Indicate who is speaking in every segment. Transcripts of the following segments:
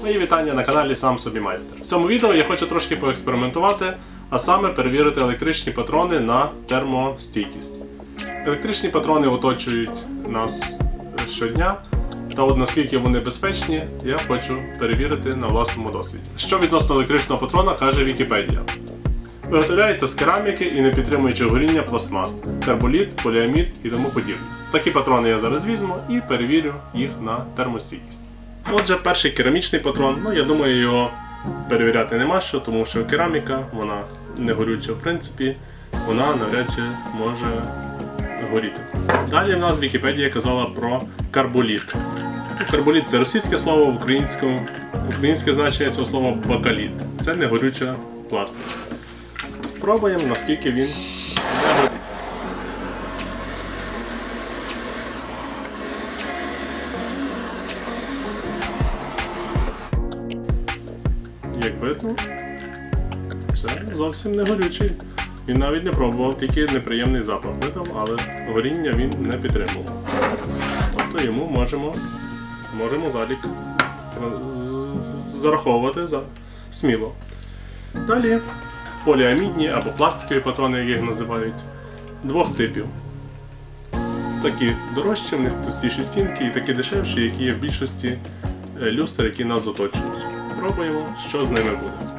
Speaker 1: Мої вітання на каналі Сам собі майстер. В цьому відео я хочу трошки поекспериментувати, а саме перевірити електричні патрони на термостійкість. Електричні патрони оточують нас щодня, та от наскільки вони безпечні, я хочу перевірити на власному досвіді. Що відносно електричного патрона каже Вікіпедія? Виготовляється з кераміки і не підтримуючи горіння пластмас, карболіт, поліамід і тому подібне. Такі патрони я зараз візьму і перевірю їх на термостійкість. Отже, перший керамічний патрон, я думаю, його перевіряти нема що, тому що кераміка, вона не горюча в принципі, вона навряд чи може горіти. Далі в нас Вікіпедія казала про карболіт. Карболіт – це російське слово, українське значення цього слова бакаліт. Це не горюча пластика. Пробуємо, наскільки він не горить. Як видно, це зовсім не горючий. Він навіть не пробував, тільки неприємний запах видав, але горіння він не підтримував. Тобто йому можемо залік зараховувати сміло. Далі поліамідні або пластикові патрони, як їх називають, двох типів. Такі дорожчі, в них товстіші стінки, і такі дешевші, які є в більшості люстр, які нас оточують. Пробуємо, що з ними буде.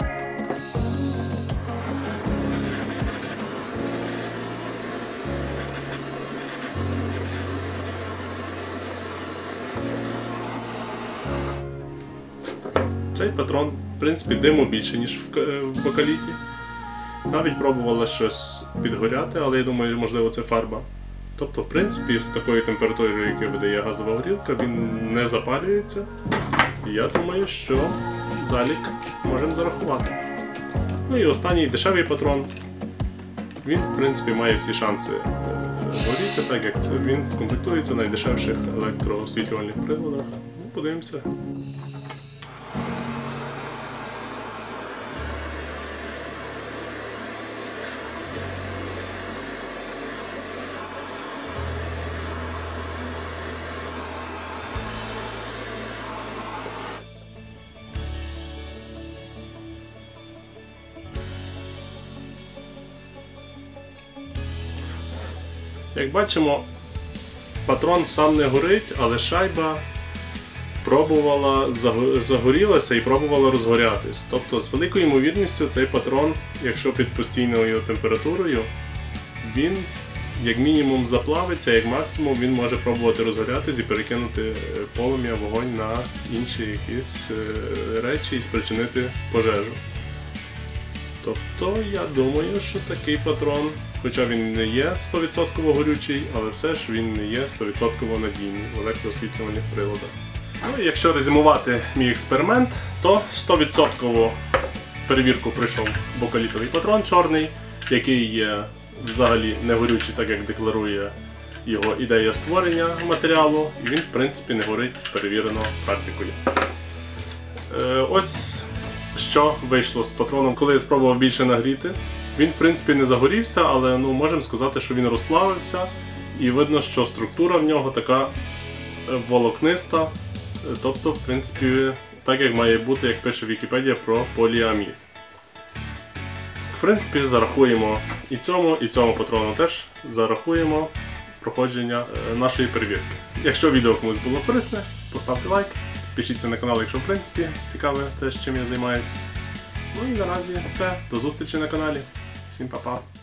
Speaker 1: Цей патрон, в принципі, диму більше, ніж в бакаліті. Навіть пробувала щось підгоряти, але я думаю, можливо, це фарба. Тобто, в принципі, з такою температурою, яку видає газова горілка, він не запалюється. І я думаю, що залік можемо зарахувати. Ну і останній дешевий патрон. Він, в принципі, має всі шанси горіти, так як він комплектується в найдешевших електроосвітлювальних приладах. Подивимося. Як бачимо, патрон сам не горить, але шайба загорілася і пробувала розгорятись. Тобто з великою ймовірністю цей патрон, якщо під постійною температурою, він як мінімум заплавиться, як максимум він може пробувати розгорятись і перекинути полум'я, вогонь на інші якісь речі і спричинити пожежу. Тобто я думаю, що такий патрон, хоча він не є 100% горючий, але все ж він не є 100% надійний в електроосвітлювальних приладах. Ну і якщо резюмувати мій експеримент, то 100% перевірку пройшов бакалітовий патрон чорний, який є взагалі не горючий, так як декларує його ідея створення матеріалу, і він в принципі не горить, перевірено практикою. Ось що вийшло з патроном, коли я спробував більше нагріти. Він в принципі не загорівся, але можемо сказати, що він розплавився, і видно, що структура в нього така волокниста, тобто в принципі так як має бути, як пише Вікіпедія про поліамід. В принципі зарахуємо і цьому патрону теж зарахуємо проходження нашої перевірки. Якщо відео комусь було корисне, поставте лайк, підпишіться на канал, якщо в принципі цікаве те, чим я займаюся. Ну і наразі все, до зустрічі на каналі. Всім па-па!